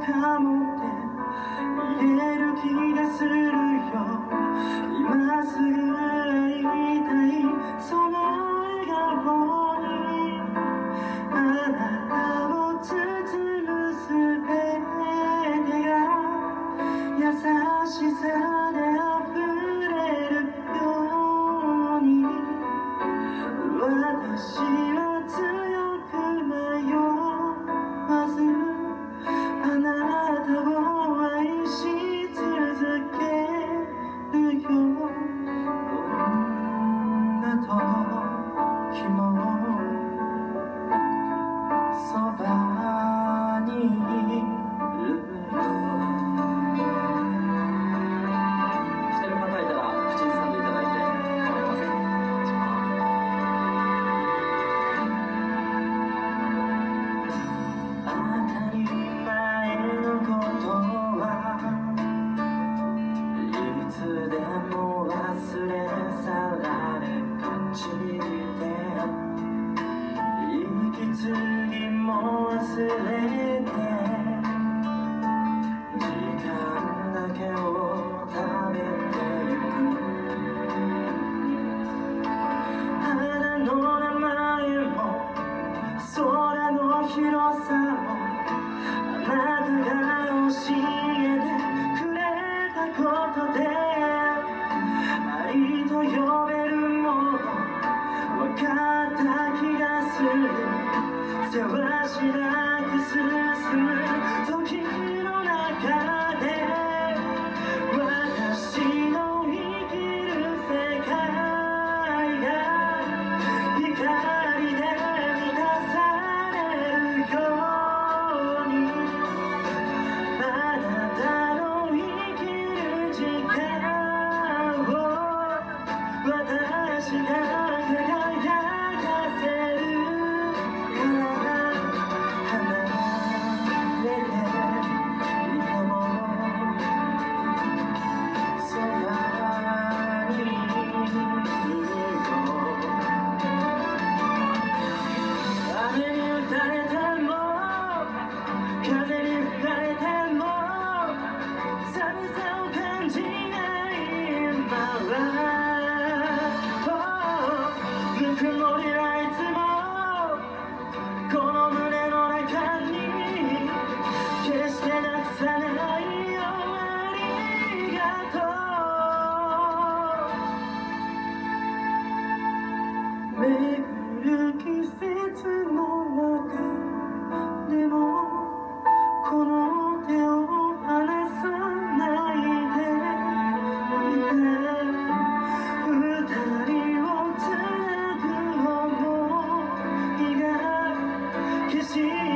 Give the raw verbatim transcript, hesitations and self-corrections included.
かもって言える気がするよ。今すぐ会いたいその笑顔にあなたを包むすべてが優しさで溢れるように私は強く迷わずあなたを愛し続けるよ。どんな時もそばにいるよ。してる方いたら口ずさんでいただいて構いません。当たり前のことはいつでも忘れ去られがちで息継ぎも忘れて時間だけを食べてゆく。花の名前も空の広さもあなたが教えてくれたことで愛と呼べるもの分かった気がする。せわしなく進む時の中で私の生きる世界が光で満たされるようにあなたの生きる時間を私が輝かせるから離れていてもそばにいるよ。雨に打たれても風に吹かれても寒さを感じない今はぬくもりはいつもこの胸の中に決してなくさないよ。ありがとう。巡る季節の中でもこの手を離さないでいて二人をつなぐ想いが消し